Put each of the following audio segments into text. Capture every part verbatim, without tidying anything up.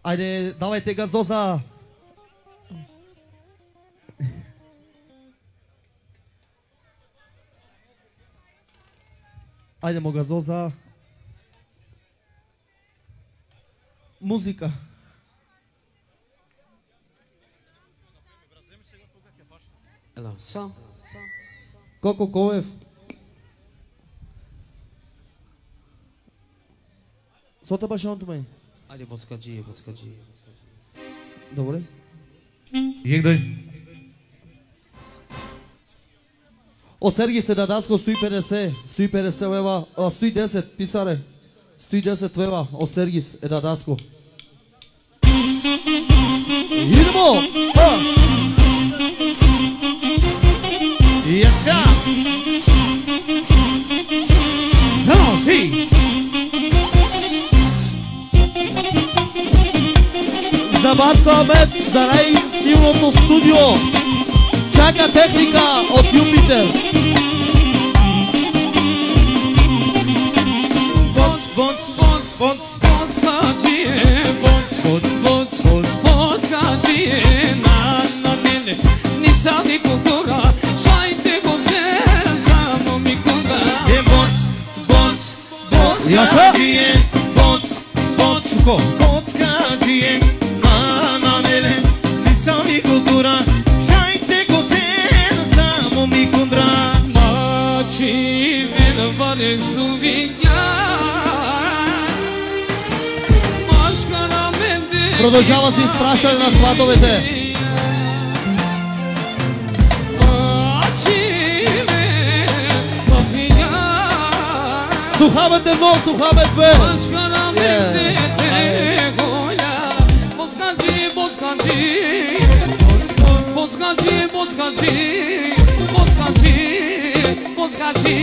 Ajde, давайте газоза. Ajdemo газоза. Muzika. Ела, сам. Коко Коев. Сота башаното ме. Ajde, podskači, podskači. Добре. Егдай. О, Сергей Седадаско, сто петдесет, сто петдесет лева, а, сто десет, писаре. сто десет лева, о, Сергей Седадаско. Идемо! А! Яса! No, sí. За Батко Амет, за най-силното студио. Чака техника от Юпитер. Боц, боц, боц, боц, Podskači, boc, боц, боц, боц. podskači na, na mene. Nisam ni kultura, šajte go se, samo mi kuda. Е, боц, боц, боц, Яша? скачи, боц, боц, шуко. Боц, скачи, на, на меле, nisam ni kultura, šajte go se, samo mi kundra. Mači mene vare su vinja. Maškara mende. Продължава се изпращане на сватовете. Сухамет едно, Сухамет две. Podskači, podskači, podskači, podskači.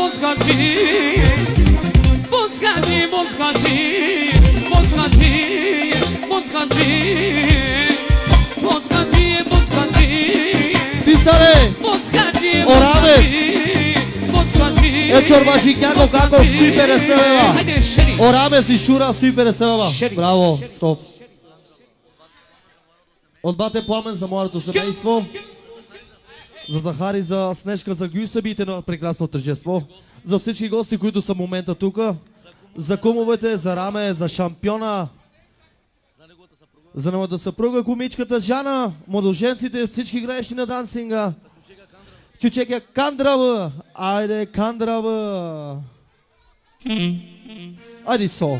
bockaci Bockaci, bockaci Bockaci, bockaci Bockaci, bockaci Pisare! Bockaci, Oraves! bockaci E čorbaši kako kako stoji pere sebeva. Hajde, šeri Oraves i Šura stoji pere sebeva. Šeri. Bravo, stop. От бате Пламен за моето семейство, за Захари, за Снежка, за Гюсебите на прекрасно тържество, за всички гости, които са в момента тук, за кумовете, за Раме, за шампиона, за неговата съпруга, комичката Жана, младоженците, всички граещи на дансинга, Кючекя Кандрава, айде Кандрава, айде со.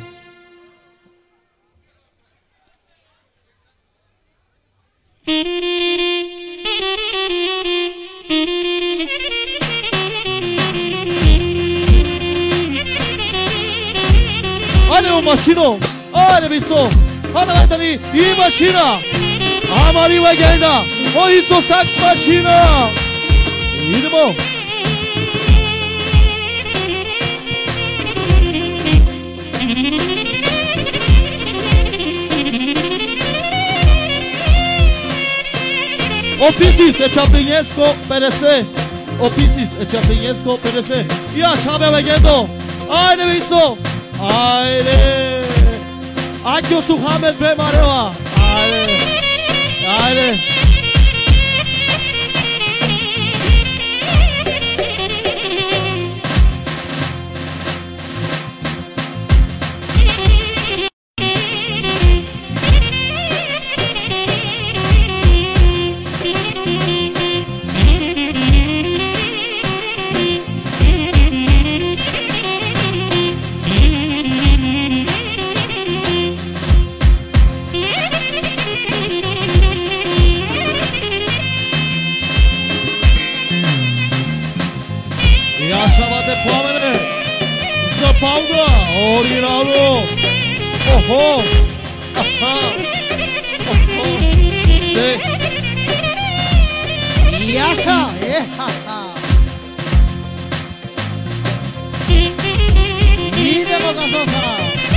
Айде машино, айде висо, айде ни и машина, амари легенда, моицо сак машина, идемо. Opisis e Čaplinjesko pedeset. Opisis e Čaplinjesko pedeset. Ja šabe legendo. Ajde vico. Ajde. Akio Suhamed be Mareva. Ajde. Ajde. Originalo. Oho. Aha. Oho. De. Yasha. Eh, ha, ha. Idemo da Sosara.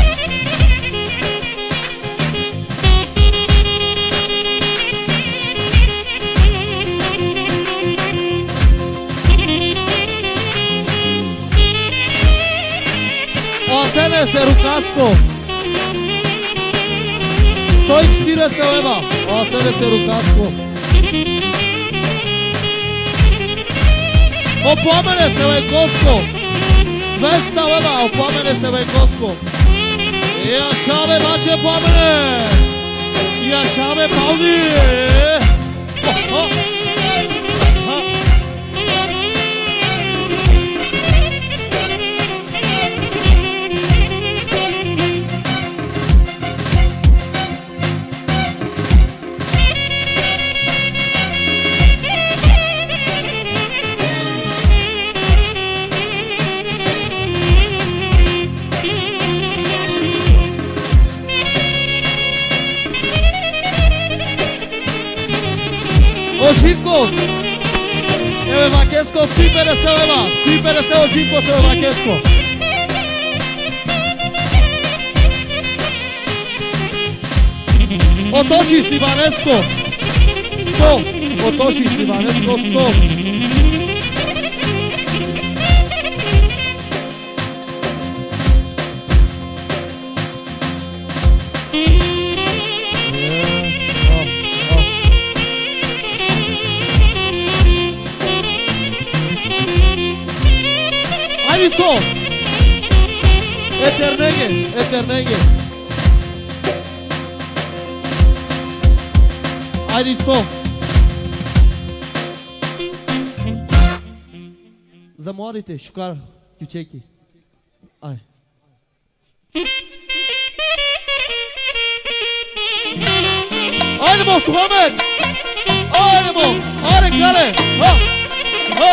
Осене се Рукаско. сто и четиридесет лева. Осене се Рукаско. Опомене се Лекоско. двеста лева. Опомене се Лекоско. Я шабе баче помене. Я шабе пауди. Охо. Оживкос! Еве Вакеско, сто и петдесет лева! сто и петдесет Оживкос, еве Вакеско! Отоши си Иванеско! сто! Отоши си Иванеско, сто! Isso! Eternege, Eternege. Ajde so. Zamorite, Šukar, Kjučeki. Aj. Ajdemo, Suhamed! Ajdemo! Ajde, krale! Ha! Ha!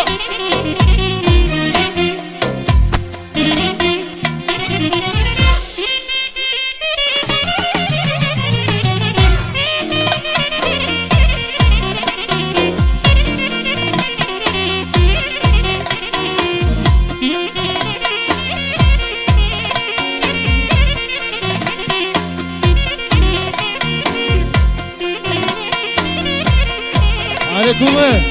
Are cume!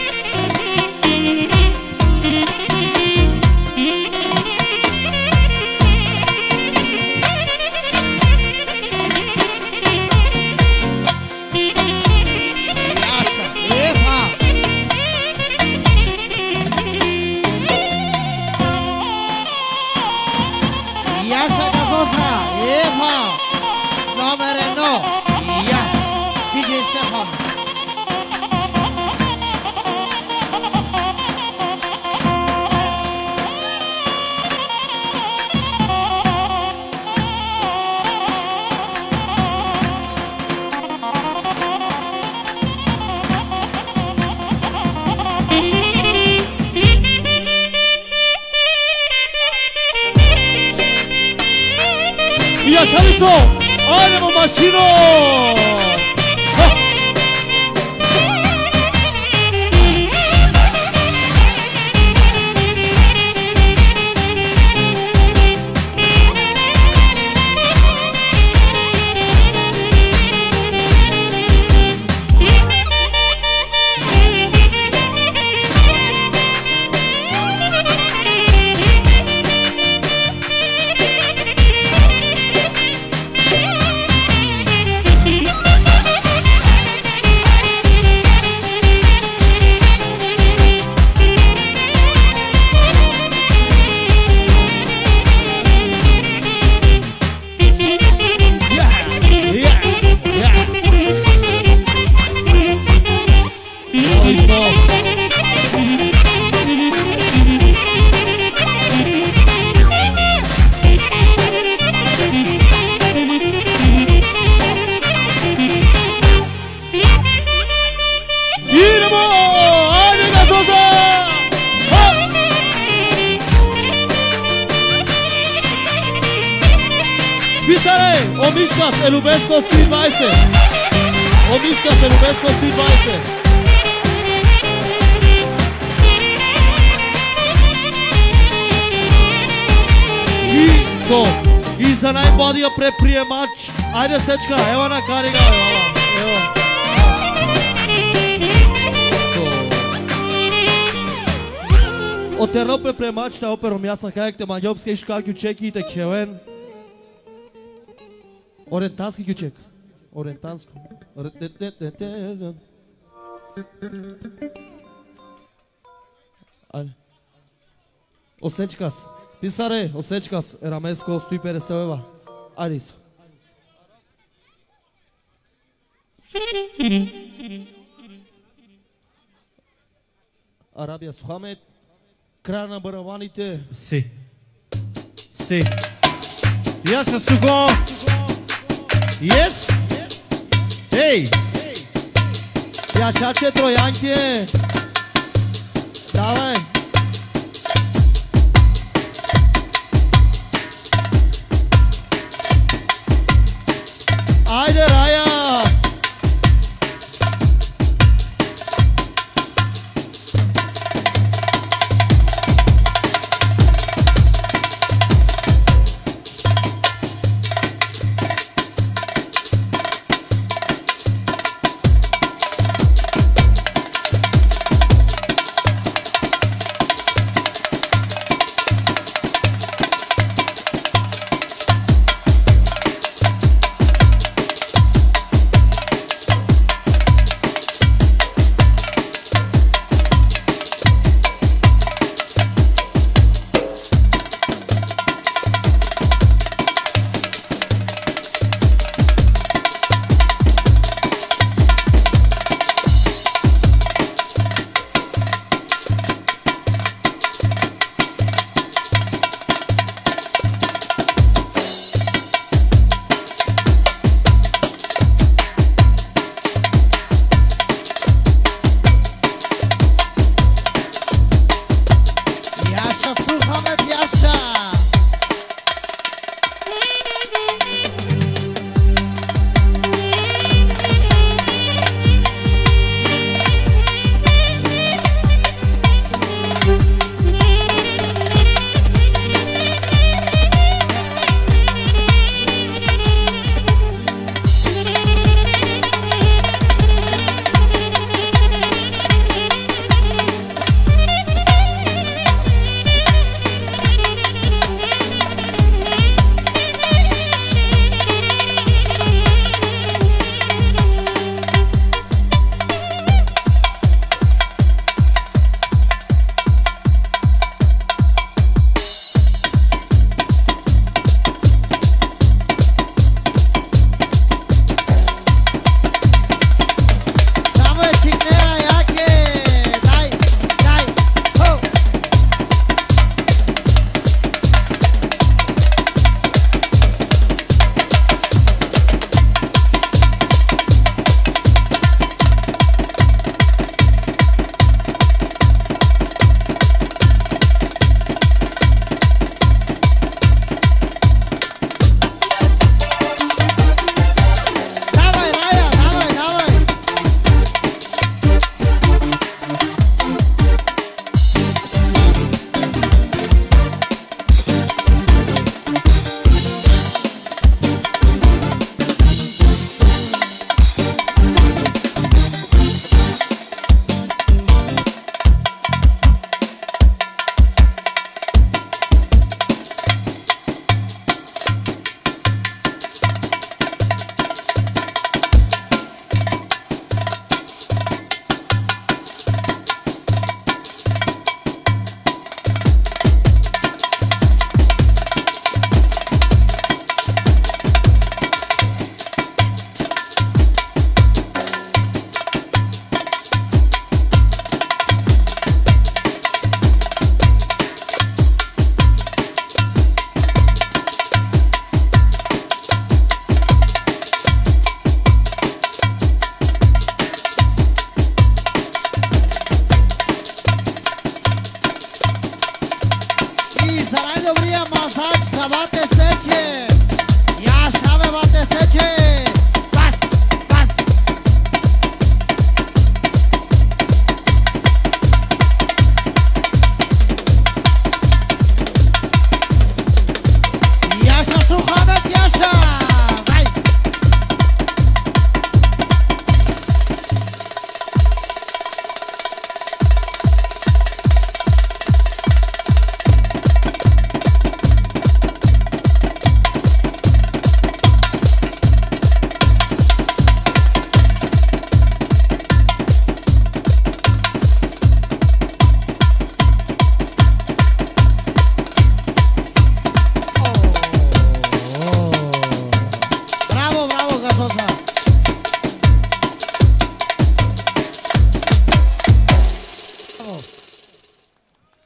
Așa viso! Haide mă, mașino! Ha! O mișca, te iubesc o Street Vice. O mișca, te iubesc o Street Vice. I so, i za najbolje preprijemač. Ajde sečka, evo na kariga, evo. Evo. So. O terno preprijemač ta operom jasna kajak te manjopske škalki čeki te kjeven. Orientanski kjuček. Orientansko. Osečkas. Pisare, osečkas. Ramesko stoji pere seveva. Aris. Arabia Suhamet. Края на барабаните. Си. Си. Яша Суго. Yes? Hey! E așa ce troianche! Давай! Haide, Raya!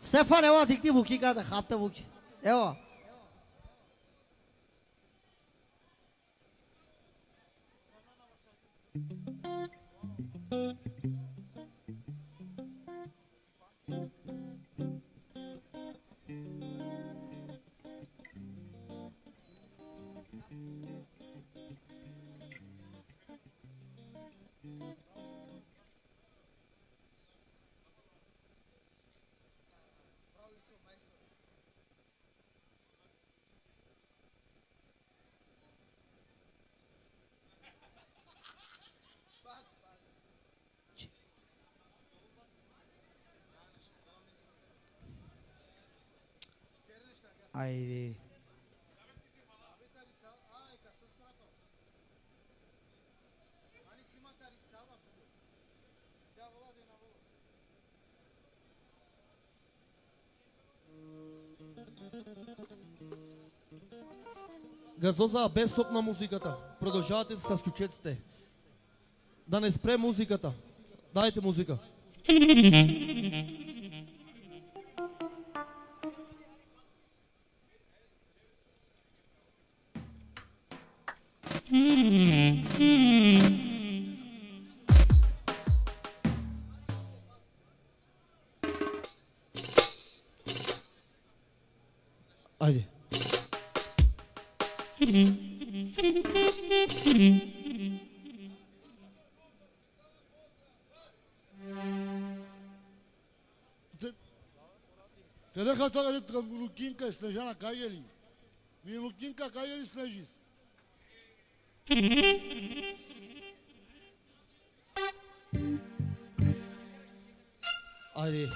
Stefan, evo, dikti buki gata, hapta buki. Evo. Ai. Газоза, без стоп на музиката. Продължавате с ключеците. Да не спре музиката. Дайте музика. Айде. Te deja toda la Luquinca, Snejana Cayeli. Mi Luquinca Cayeli Snejis. Айде.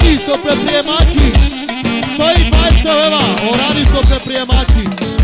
Orari so prepriemači. Stoji dvajset eva, orari so prepriemači.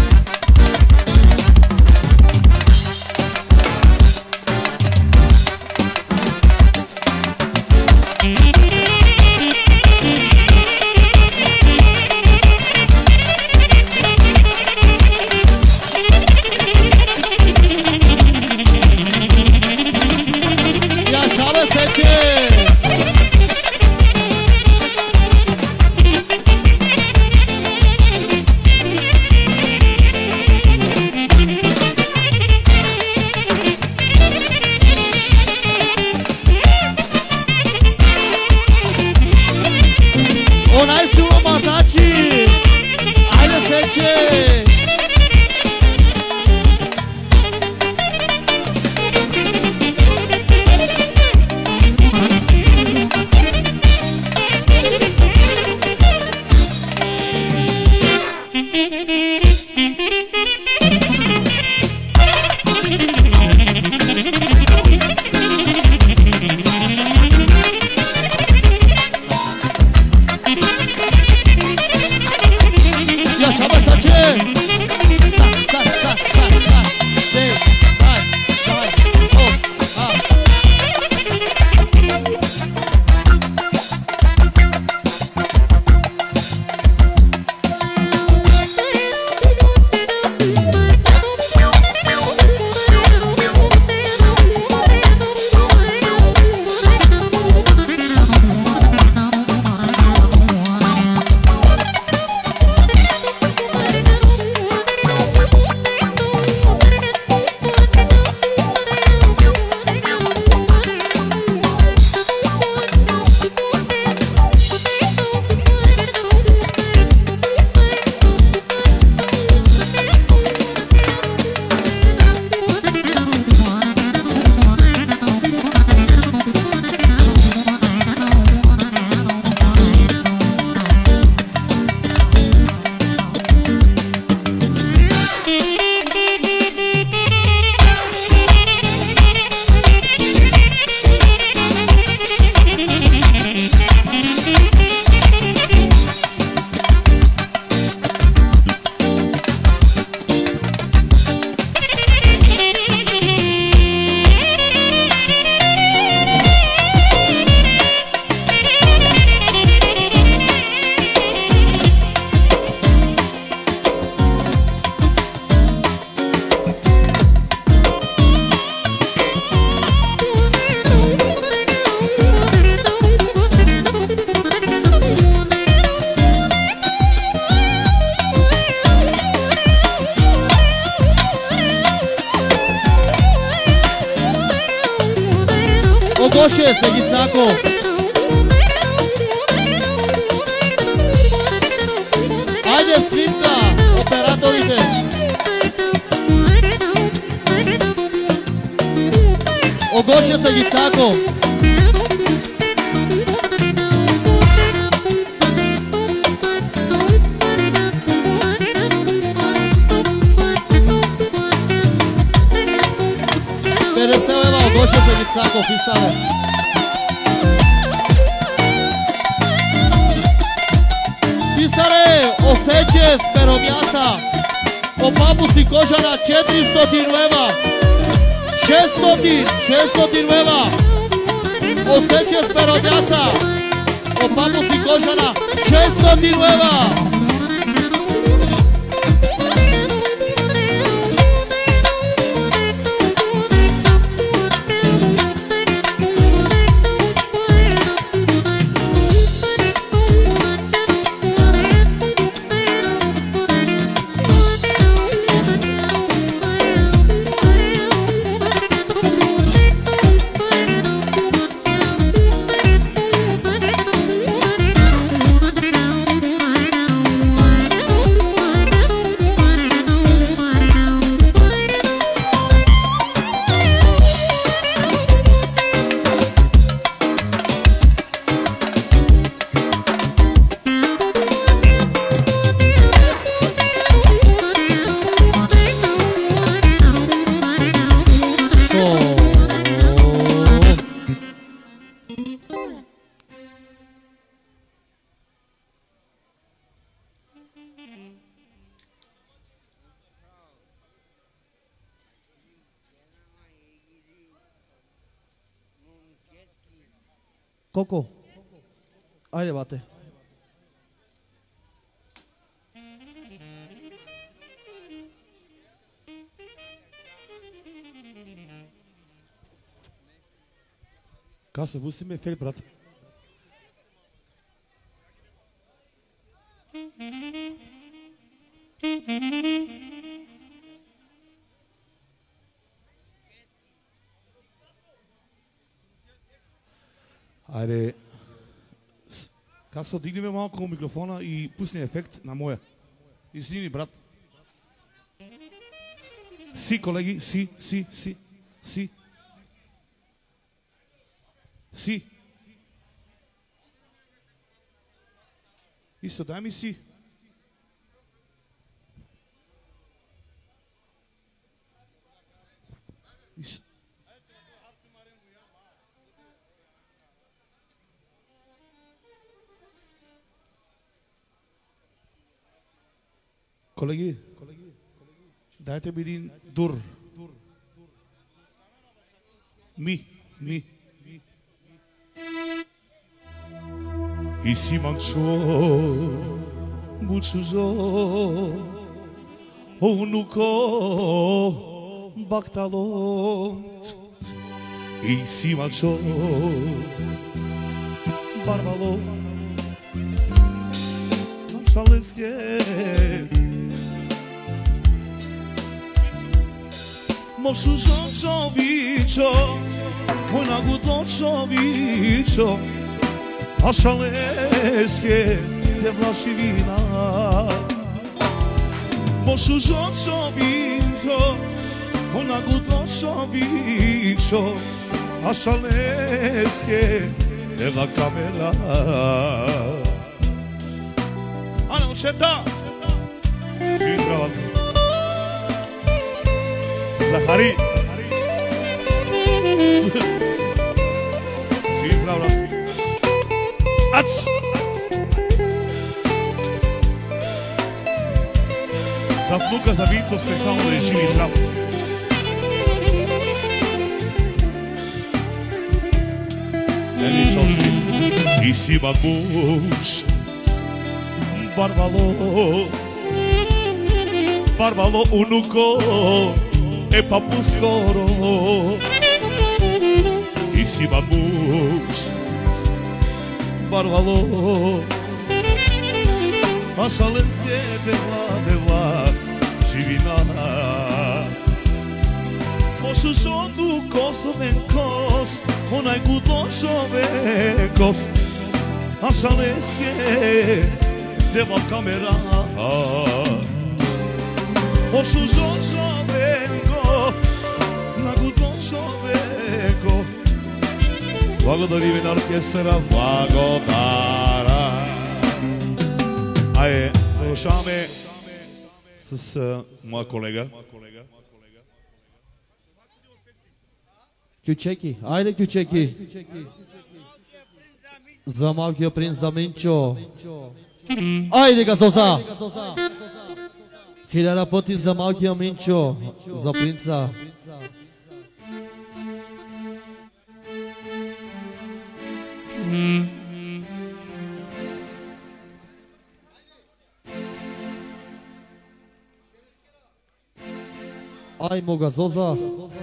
Ogoșe, Seghițaco! Haide, Sfimca, operatorite! Ogoșe, Seghițaco! P D S-ul Eva, Ogoșe, Seghițaco, fisare! Pisare, Osece, Speromiața, o papusi Kožana, četiristo Eva, šesto šesto Eva, Osece, Speromiața, o papusi Kožana, šesto Eva. Coco. Haide, bate. Ca să văzim efect, brat. Are, ca să dignem малко микрофона и пусне ефект на моя. Извини, брат. Си, колеги, си, си, си, си. Си. Исто, дай ми си. Исто. Колеги, дайте ми един дур. Ми, ми. И си манчо, бучужо, онуко, бактало. И си манчо, барбало, шалеске. Moșu șovicio, până cu tot șovicio, așa leske de vlași vina. Moșu șovicio, până cu tot șovicio, așa leske de la camera. Ana, ușeta! Și zdravat! Захари! Живи здрав, брат! Ац! За внука, за Винцо, специално да е живи и здрав! Ели шоски! И си мамуш! Барбало! Барбало, унуко! E papu skoro I si mamuš Barvalo A šalenske deva, deva Živina Mošu šondu kosoven kos Onaj gudlo čovekos A šalenske deva kamera Mošu šondu човеко Благодарим на оркестъра Благодаря Айде, продължаваме с а, моя колега Кючеки, айде кючеки За малкия принц за Минчо Айде газоза Хиляда пъти за малкия Минчо За принца Ай, мога зоза.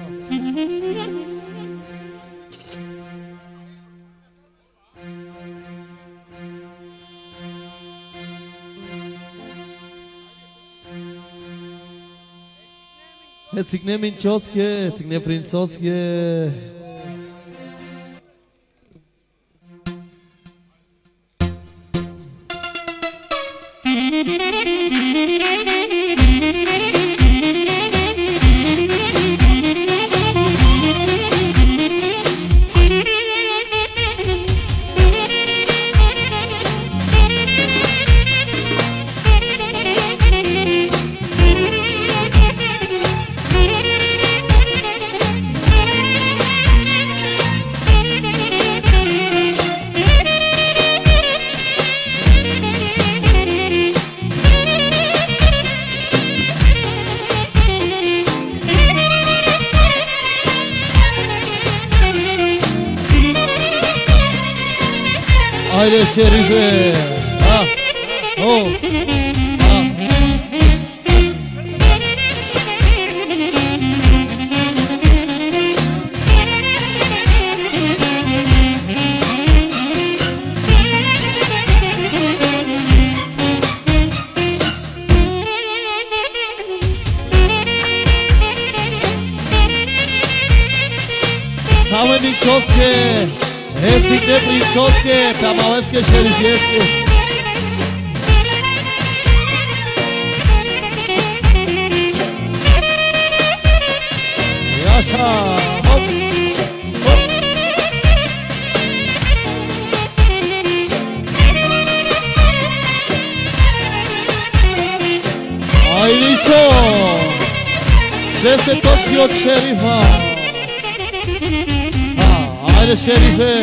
Е, цигне минчоске, цигне принцоске. Haide, șerife! Ah! Oh! Ah! Same Minčovske, Hesikne Princovske, Pamalenske Šerifijevske. Jaša, hop, hop. Ajde iso, deset točki od šerifa. Haydi Şerife.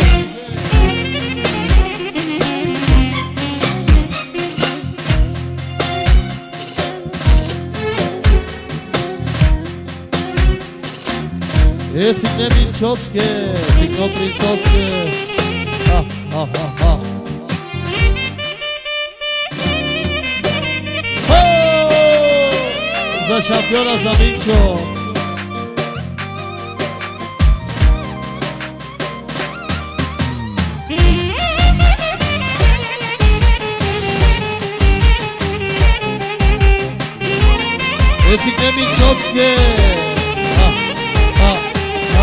E Sikne Minčovske, Sikno Princovske. Ha, ha, ha, ha. Ho! Za šampiona za Minčo. Sikne Minčovske. Ha, ha, ha.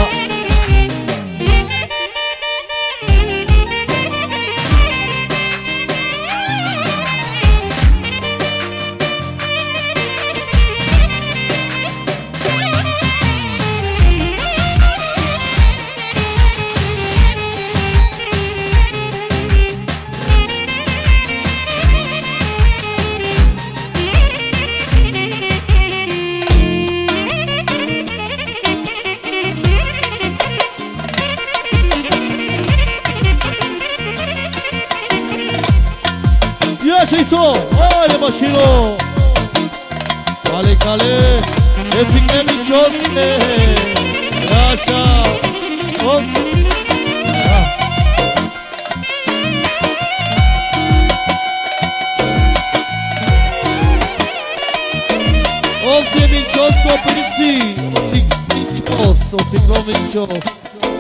Šejco, ajde mašino. Kale, kale, e Sikne Minčovske. Jaša, ops. Ops je Minčovsko princi. Minčos, od Sikno Minčos.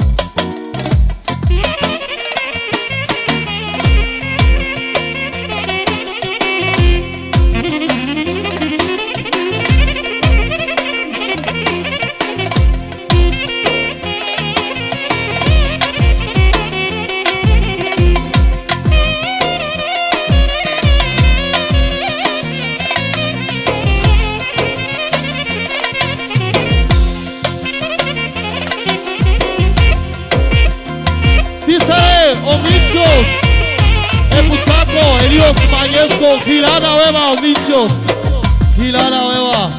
Minčos, e Pucaco, Elios Magnjesco, Hilana Leva, Minčos, Hilana Leva.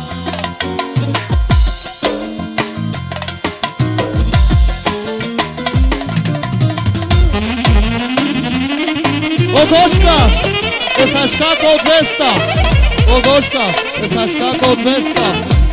Ogoškas, e Saškako od Vesta, Ogoškas, e Saškako od Vesta.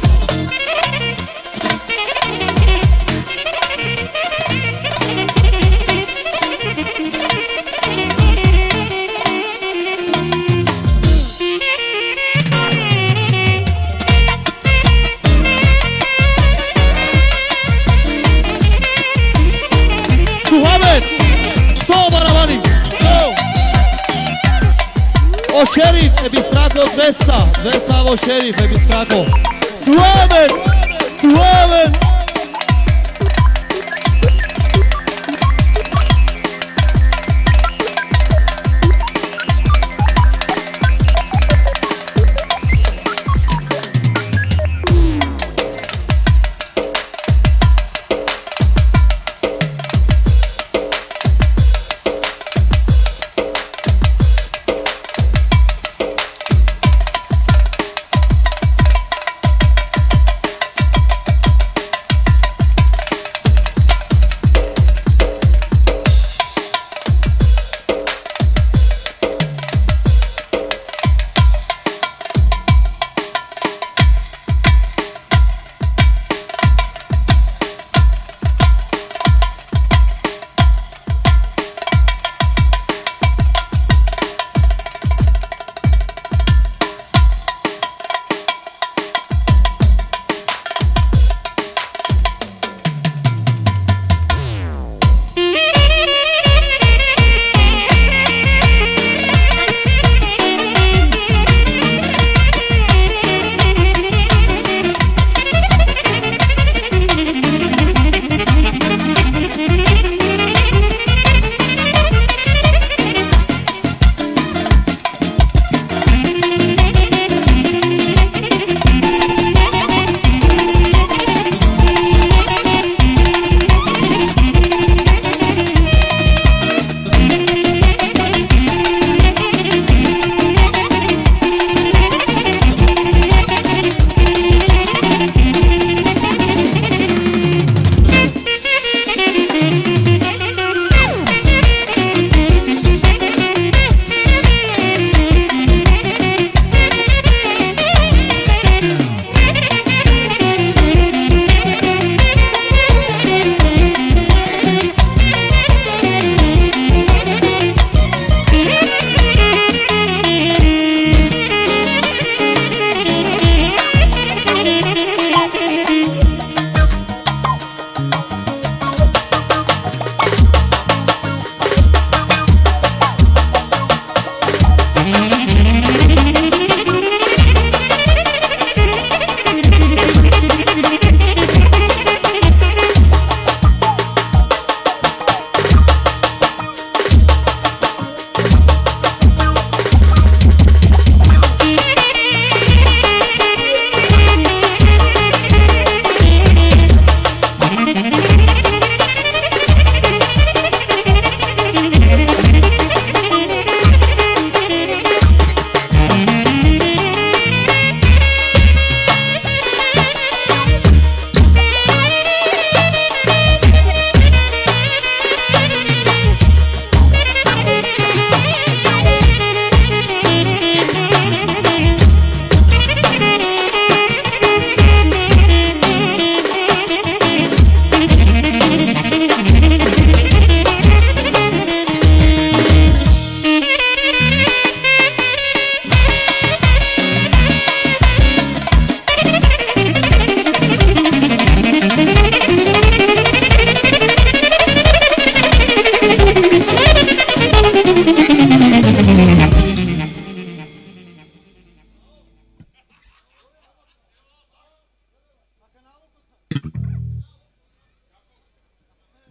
O šerif, e Bistrako od Vesta, Vesta o šerif, e Bistrako. Suaven, suaven.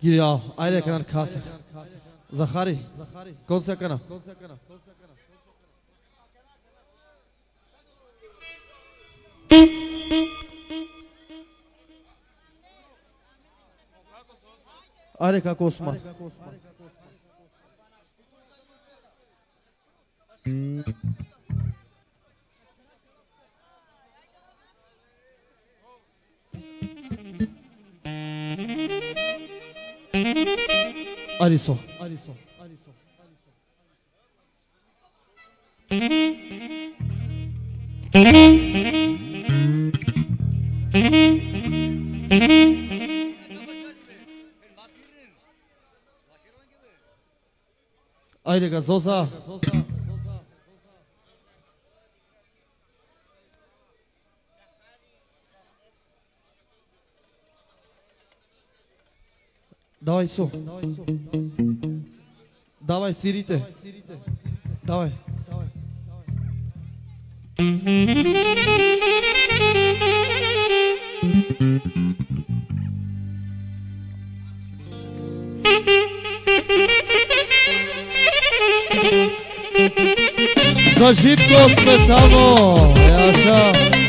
Giriao, ajde kanar kasa. Zahari, konca kana. Ajde kako Osman. Ariso. Ariso. Ajde ga Zoza. Давай со. Давай свирите. Давай. За Живко специално. Яша.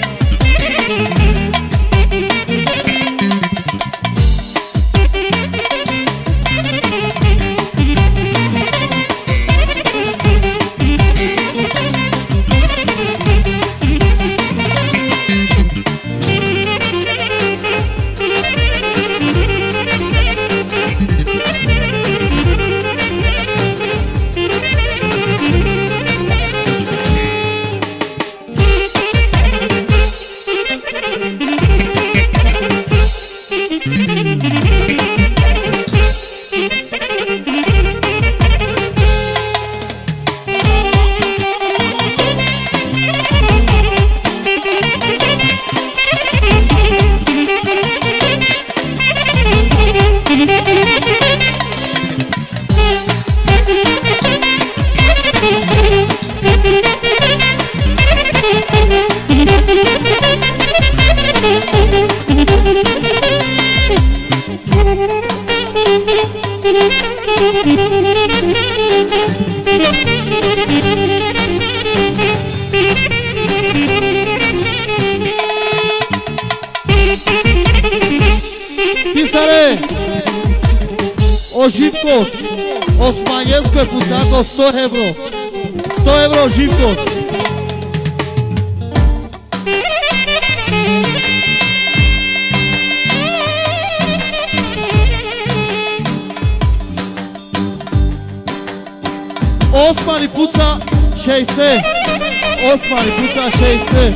Pisare, o Živkos, Osmanjensko je pucako sto euro, sto euro Živkos. Osmani puca šejse, Osmani puca šejse.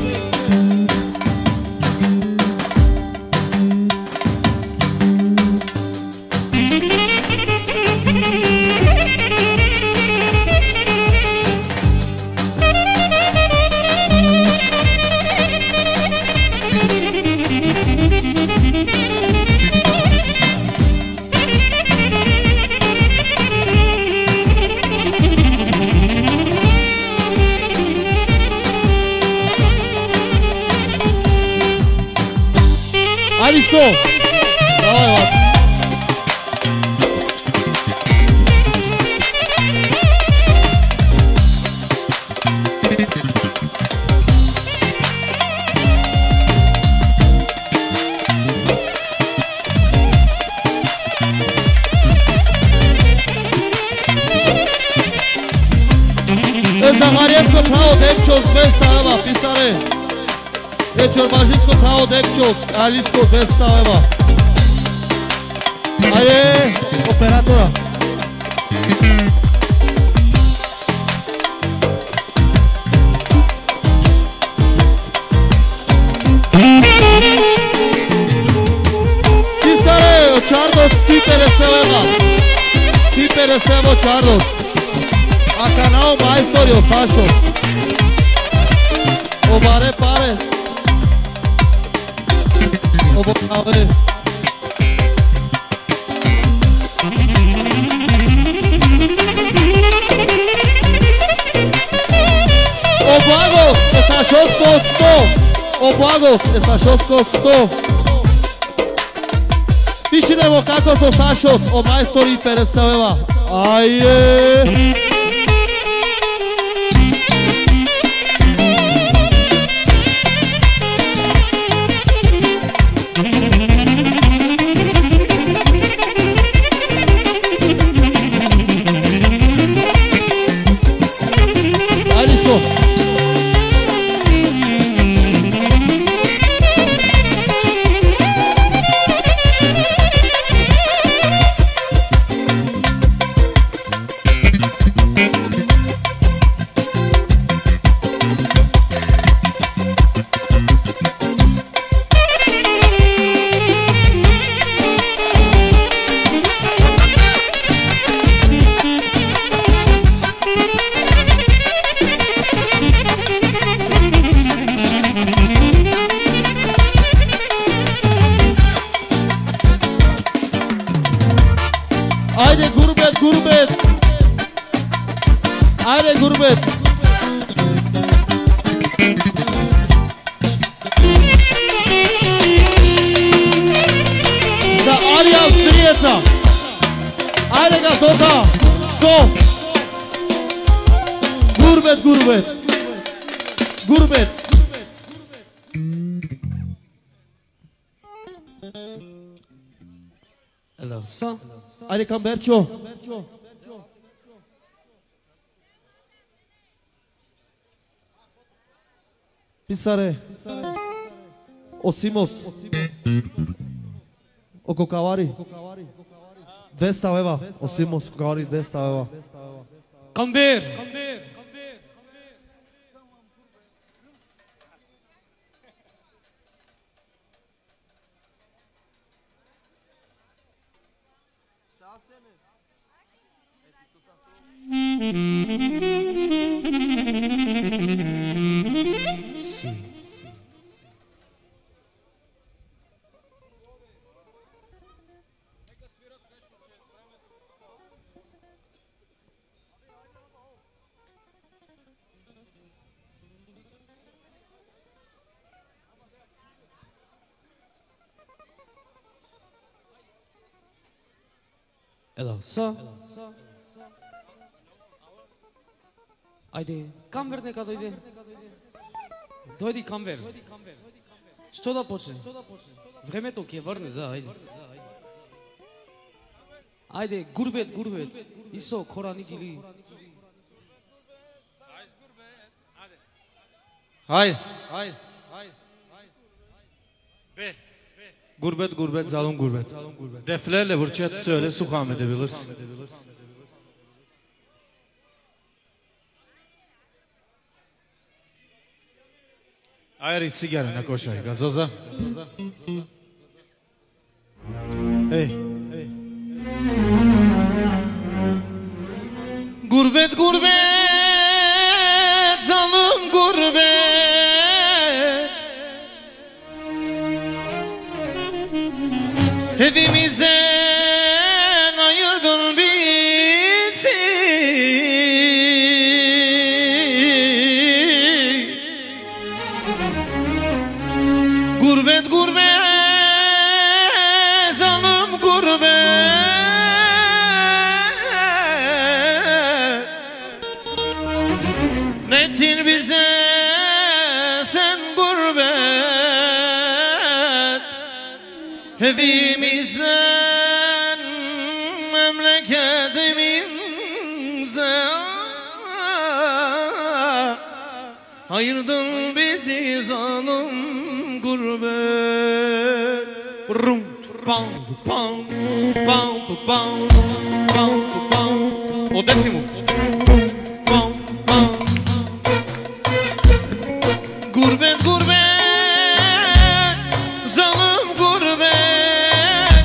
Ariso, давай, вот. Захаревско право Депчос двеста лева, Писаре. Вечер Бажинско право Депчос, Алиско двеста лева. Аје, оператора. Писаре, Чардос, сто петдесет лева. сто петдесет лева Чардос. A canal Maestro Sachos. O Bare Pares. O Bocave. O Bagos, Sachos costou. O Bagos, Sachos costou. Pišinemo kako su Sašos, o majstori Peresaveva. Ajde! Ajde Kamberčo. Pisare. Osimos. Oko kavari. dvesta leva. Osimos kavari dvesta leva. Kamber. Sì. Ela sa. Ajde, Камбер нека дојде. Дојди Камбер. Што да почне? Времето ќе врне, да, ајде. Ајде, гурбет, гурбет. Исо, Корани гили. Hayır, hayır, hayır, hayır. Be, gurbet, gurbet, zalım gurbet. Deflerle vurçet söyle, sukam edebilirsin. Hayır, sigara ne koşay, gazoza. Hey, hey. Gurbet, gurbet, zalım gurbet. Hepimizden ayırdın bizi. Gurbet, gurbet, zalım gurbet. Nettin bize sen gurbet. Hepimizden memleketimizden ayırdın bizi zalim gurbet. Rum pam pam pam pam pam pam. O defi mu? Pam pam. Gurbet gurbet, zalim gurbet.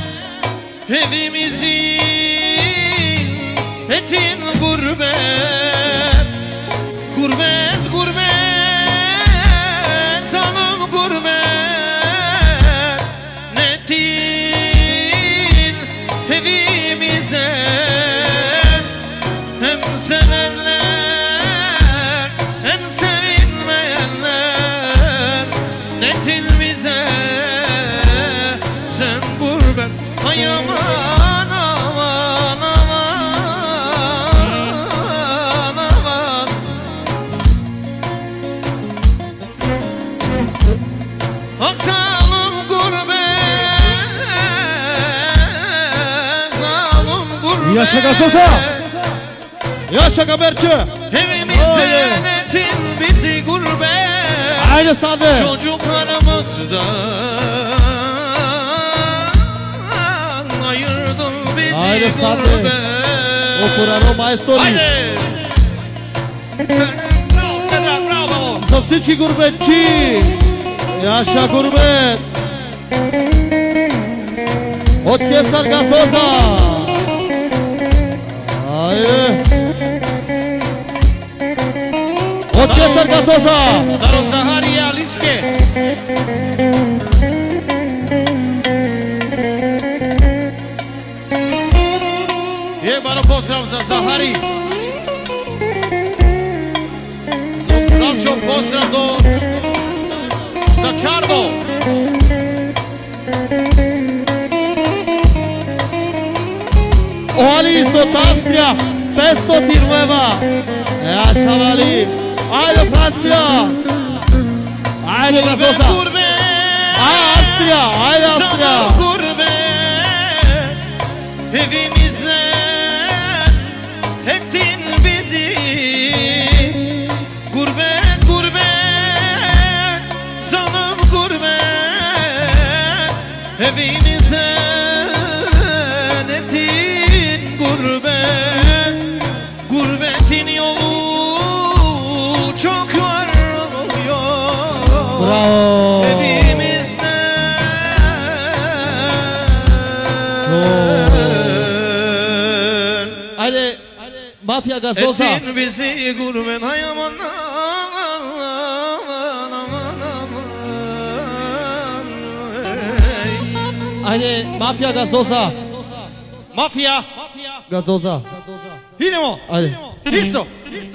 Evimizin etin gurbet. Gurbet gurbet, zalim gurbet. Netin evimize hem sevenler hem sevinmeyenler. Netin bize sen gurbet. Hayır Zalim gurbet, zalim gurbet. Yaşa gazoza. Yaşa gaberçi. Evimizden etin bizi gurbet. Haydi Sadı. Çocuklarımızdan ayırdın bizi Haydi Sadı. gurbet. O Kur'an, o maestori. Haydi. Bravo Sedra, bravo. Za всички gurbetçi. Yaşa gurbet. Orkestar gazoza. Haydi. Orkestar gazoza. Daro Zahari Aliske. Je baro pozdrav za Zahari. Za Slavčo pozdrav do za Čardo. Ali iz Austrija, petsto leva. Yaşa Vali. Haydi Francija. Haydi gazoza. Haydi Avstrija, haydi Avstrija. Zalim gurbet, evimizden ettin bizi. Gurbet, gurbet, zalim gurbet, evimizden ettin gurbet. Gurbetin yolu çok var yol. Bravo. Haydi mafya gazoza. Ettin bizi gurbet hay aman aman aman aman. Haydi mafya gazoza. Mafya. Gazoza. Idemo. Haydi. Iso.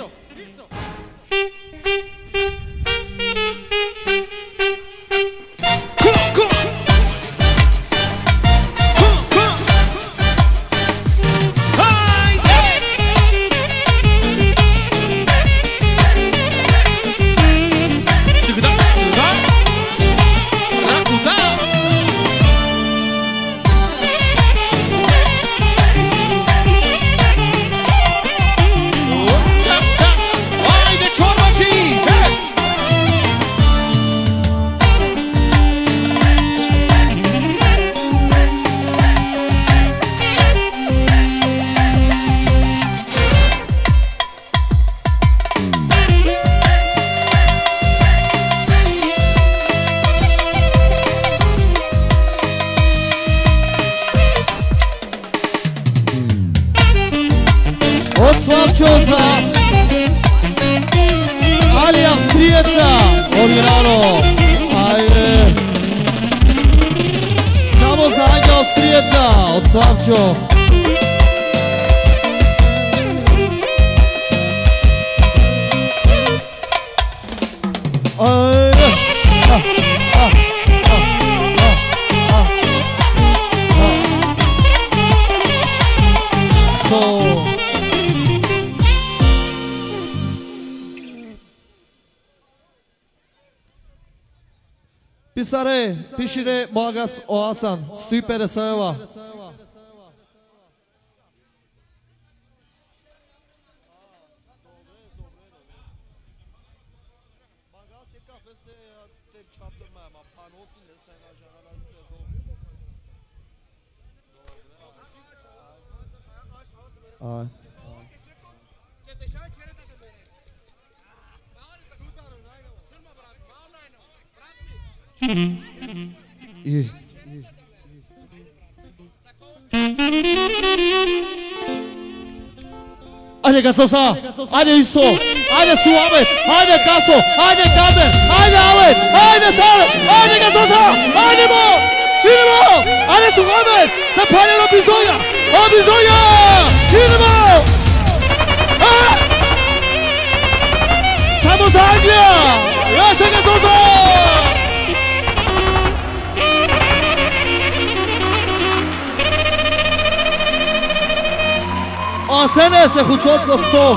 Slavčoza. Ali Avstrijeca. Originalno. Ajde. Samo za Anja Avstrijeca. Od Slavčo. Ajde. Ah, ah, ah, ah, ah, ah. So. Pisare, pišire Moagas Oasan, sto pedeset eva. Aj. I. Ajde gazosa, ajde Iso, ajde Suamet, ajde Kaso, ajde Kamer, ajde Avet, ajde Savet, ajde gazosa, ajde Mo, idemo, ajde Suamet, da paljeno Bizonja, o Bizonja, idemo, samo za Anglija, još je gazosa. A sene se Hucovsko sto.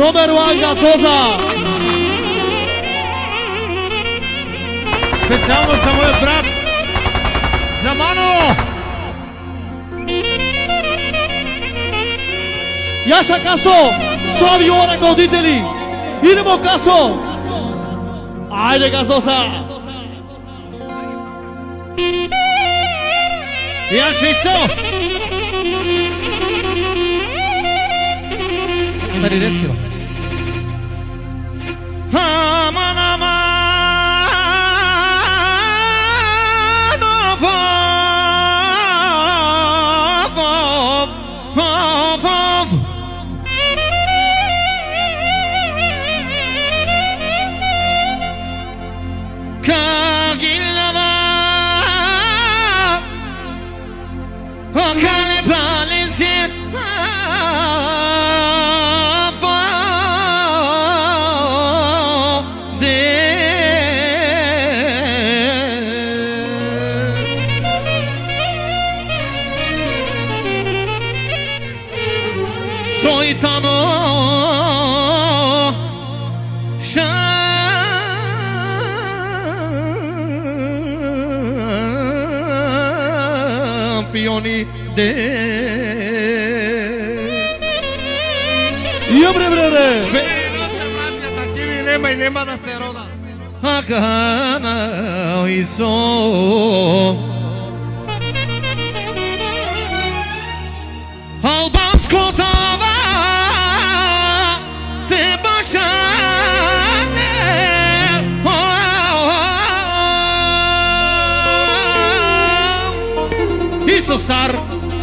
Number one gazoza. Специално за моят брат Замано. Яша Касо, слави ора родители. Идемо Касо. Айде газоза. Яша Исо. Мари рецимо. Аман аман ов ов ов Кагилава Окале палезет Championi de Ia bre bre bre. Nema i nema da se roda. Akana iso Albansko tava te bašane Iso star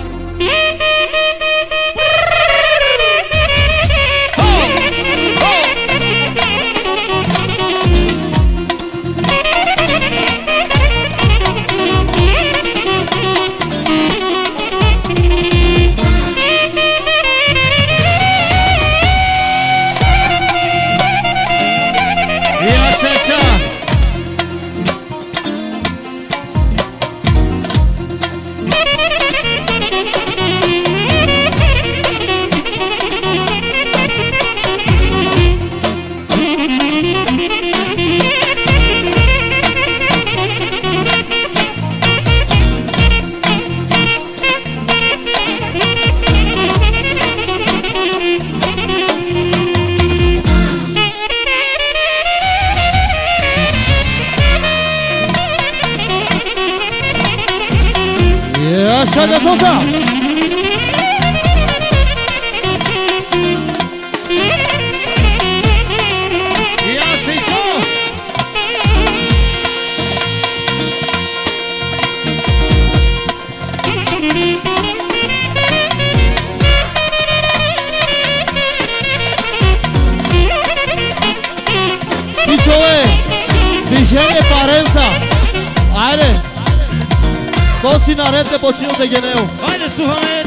Яша газоза. Яша Исо Пичове, движение паренца. Айде. Коси наред не починал да генео. Хайде Сухамед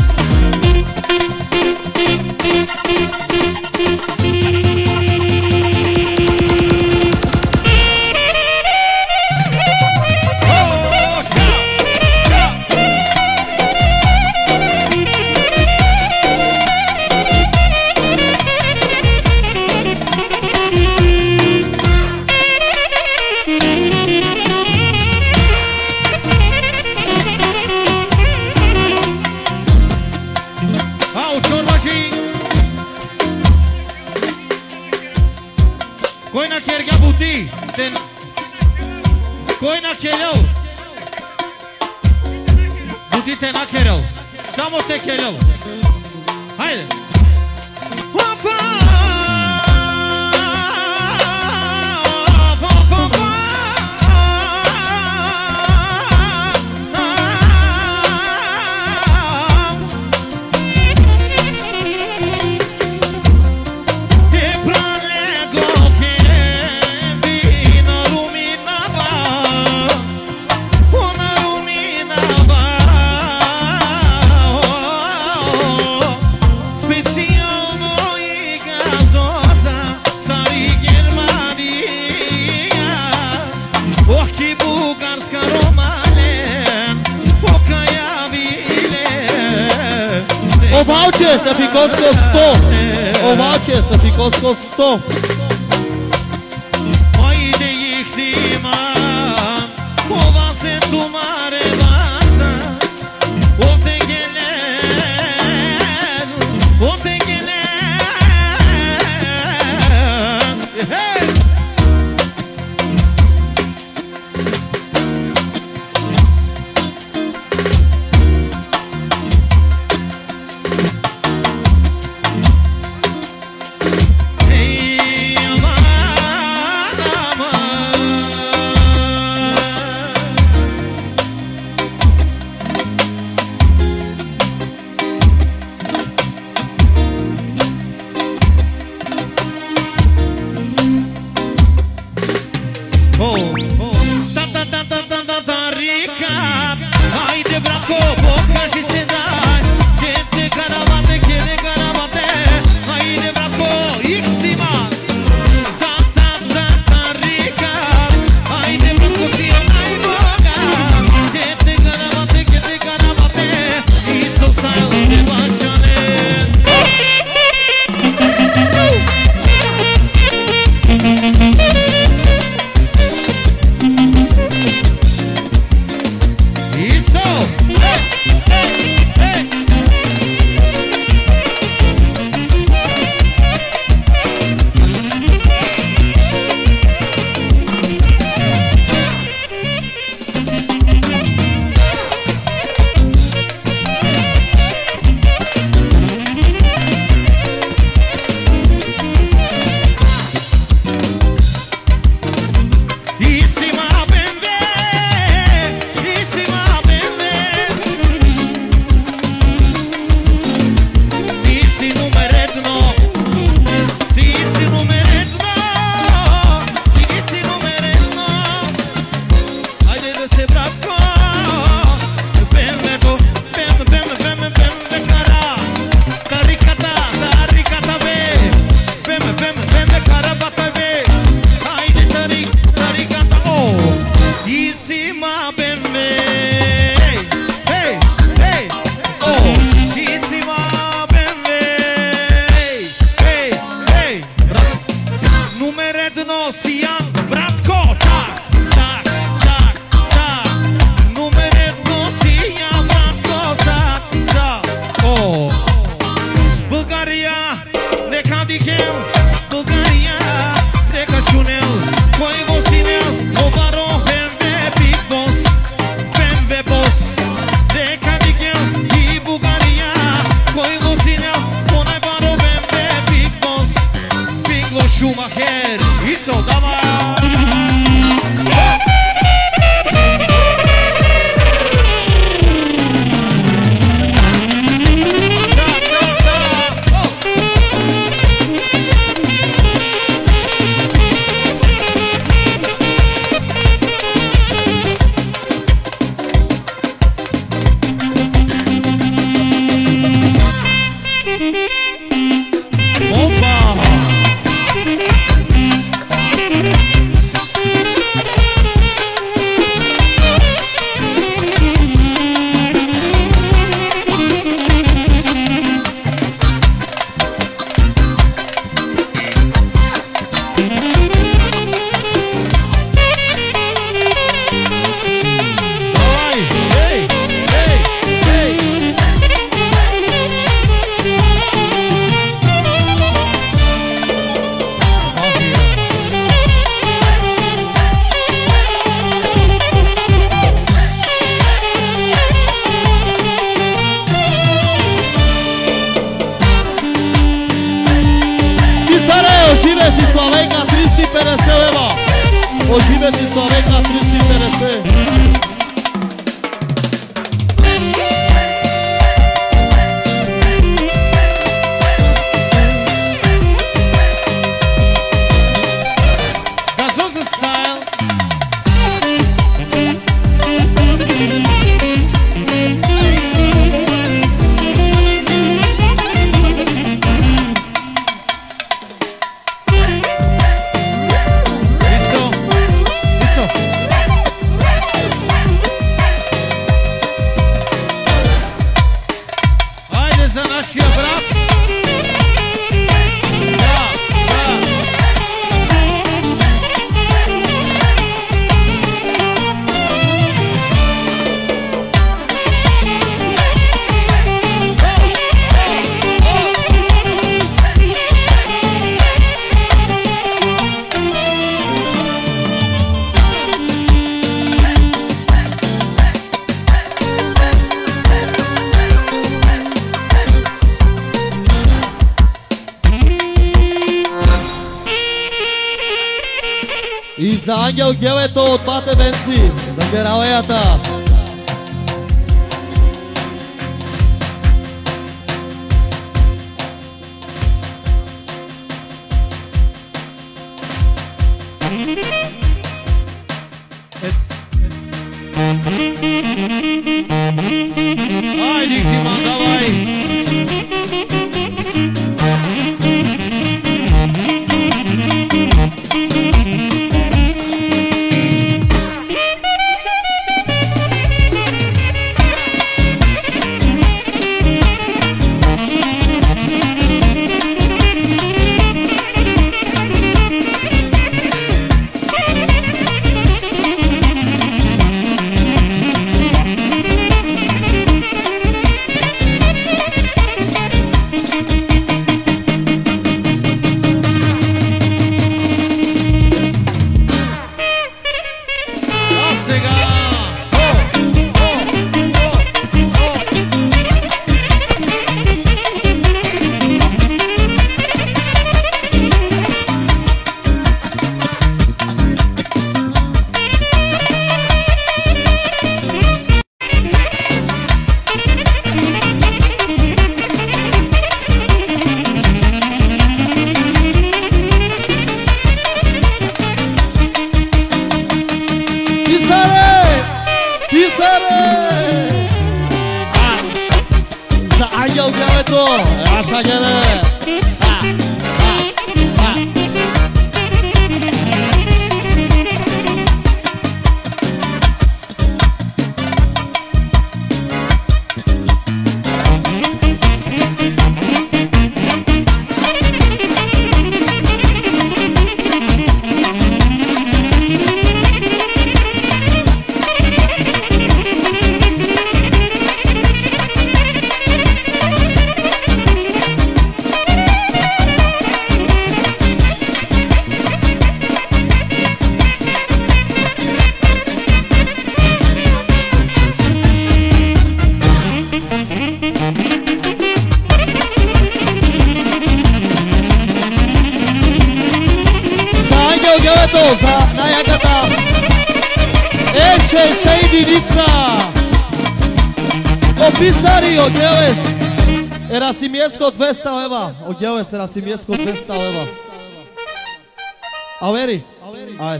Кой на керга бути? Тен... Кой на керел? Бути те на керел. Само те керел. Хайде. Опа! O voucher să fi costat sto. ovație, să fi cos sto. Mai de ihtima, ova se tu mare vață, o te ghelen, o te ghelen. Hey! Să naș e brat za Angel Gheveto od Bate Benci, za Geraoiata. Hai, Dictiman, давай! Rasimiesko dvesta leva, odjave se Rasimiesko dvesta leva. Averi, aj.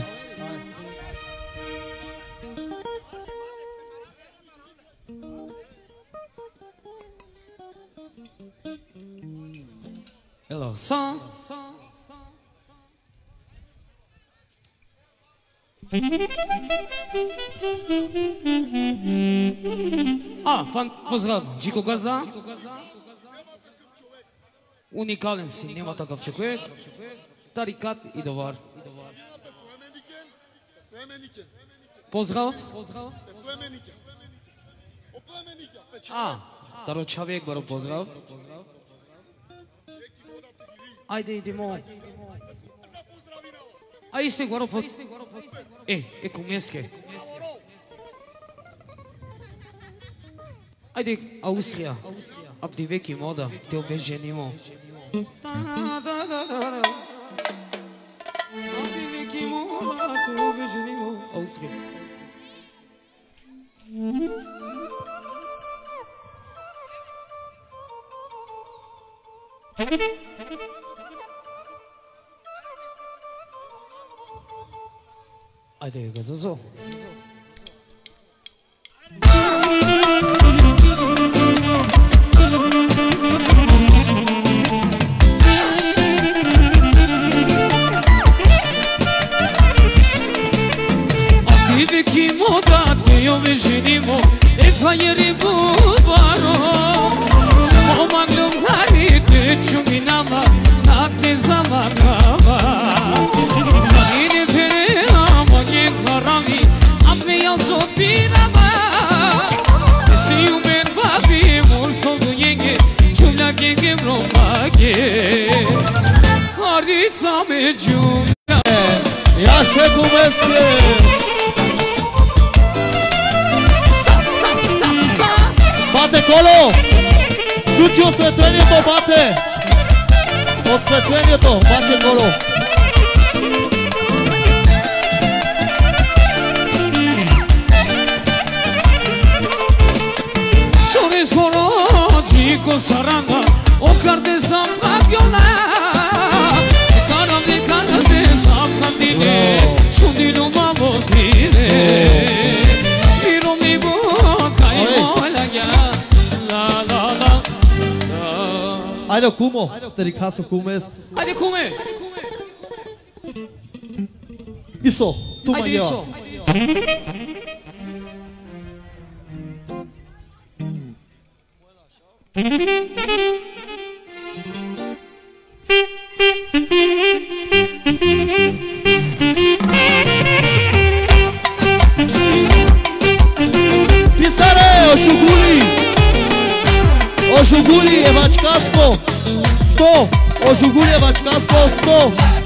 Hello, song. А, пан поздрав, Джико Газа. Уникален си, нема такъв човек. Тарикат и довар. Поздрав. А, даро човек баро поздрав. Айде идемо. А исте горо под... Е, е кумеске. Айде, Австрия. Абди веки мода, те обеженимо. Абди веки мода, те обеженимо. Австрия. Айде, газазо. Женимо, е това е рибубаро. Само маглом харите чуминава, над не замагава. Сами не пере, ама не харами, аме ял зопирава. Не си умен баби, мурсо дуенге, чумля генге мромаге. Харица ме чумля. Я ще кумеске. Бате Коло! Включи осветлението, бате! Осветлението, бате Коло! con saranda, o carte zampaviola. Cara de cara de zampavine, shudino mamotine. Miro mi boca y mola ya, la la la. Ajde kumo, te rikaso kumes. Ajde kume. Iso, tu Ajde manjeva. iso. Pisare, oshuguli. Oshuguli, evačkasko. Sto, oshuguli, evačkasko, sto.